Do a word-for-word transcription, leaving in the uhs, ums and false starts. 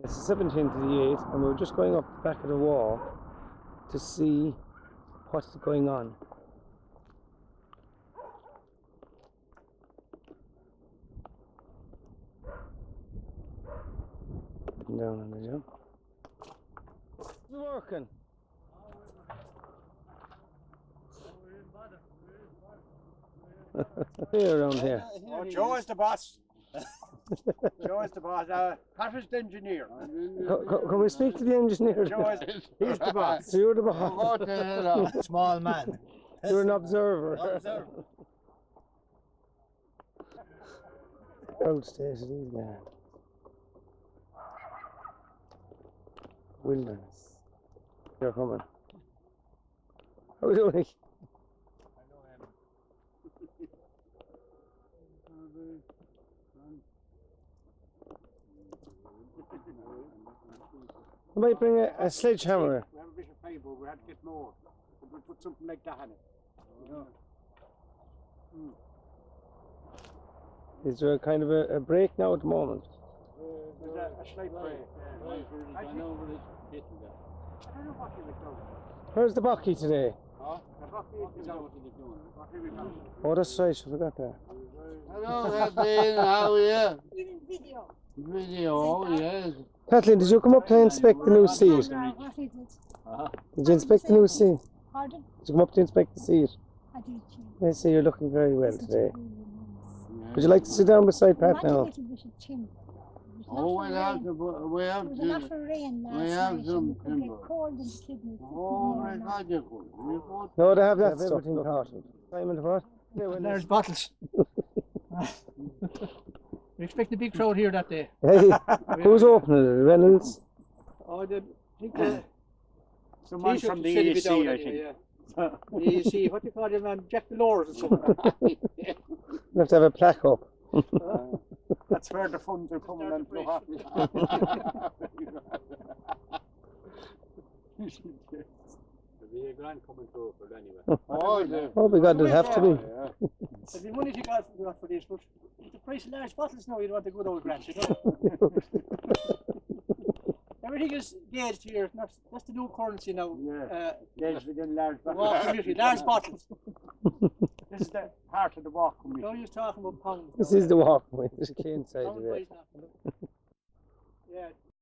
It's the seventeenth of the eighth, and we're just going up the back of the wall to see what's going on. Down on the jump. It's working. Here around here. Oh, Joe is the boss. Joe is the boss. Uh, Patrick's the engineer. Can, can we speak to the engineer? Joe is he's the boss. So you're the boss. Small man. You're an observer. Observer. Old state of these guys. Wilderness. You're coming. How are we doing? I might bring a, a sledgehammer. We have a bit of paper, we had to get more. We put something like that on it. You know? mm. Is there a kind of a, a break now at the moment? Uh, There's a, a slight break. I don't know what he was doing. Where's the bucky today? Huh? The bucky is out. Bucky we found. Oh, that's right, I forgot that. Hello, Kathleen, how are you? Even video. Video, oh yes. Kathleen, did you come up to inspect the new seat? What he did. Did you inspect the new seat? Pardon? Did you come up to inspect the seat? I did. Yeah. I see you're looking very well Isn't it today. really nice? Would you like to sit down beside Pat Might a now? little bit of timber. There's Oh, lots we of have rain. to, put- we have There was a lot to. of rain last we have night some and you could timber. get cold in the kidneys. Oh my God, you could. You could. No, they have that stuff. Everything important. Simon, what? There's bottles. We expect a big crowd here that day. Hey, who's opening it? Reynolds? Oh, the, I think the Someone T-shirt from the should E be C, down I anyway, think. yeah. The E C, what do you call him, man? Jack Delors or something. You have to have a plaque up. That's where the funds are coming Start and afresh. There'll be a grand coming through for it anyway. Oh, the, Oh my God, there'll have to be. There'd be money if you got got for this, but the price of large bottles now, you don't want the good old branch, you know. Everything is gauged here. That's, that's the new currency now. Yeah. Uh, Gauge within large the bottles. walk community, large bottles. This is the heart of the walk community. No use talking about pounds. This is the walkway. There's a key inside Pound of price it. now. Yeah.